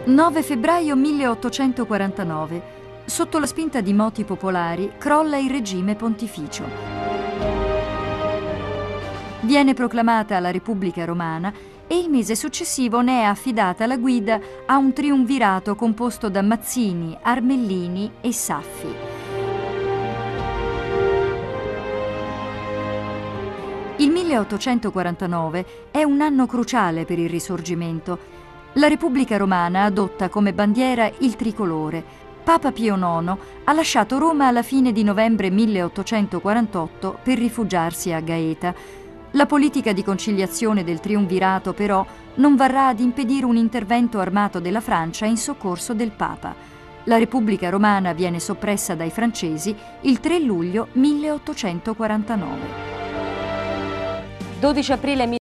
9 febbraio 1849. Sotto la spinta di moti popolari crolla il regime pontificio. Viene proclamata la Repubblica Romana e il mese successivo ne è affidata la guida a un triumvirato composto da Mazzini, Armellini e Saffi. Il 1849 è un anno cruciale per il Risorgimento. La Repubblica Romana adotta come bandiera il tricolore. Papa Pio IX ha lasciato Roma alla fine di novembre 1848 per rifugiarsi a Gaeta. La politica di conciliazione del triumvirato, però, non varrà ad impedire un intervento armato della Francia in soccorso del Papa. La Repubblica Romana viene soppressa dai francesi il 3 luglio 1849. 12 aprile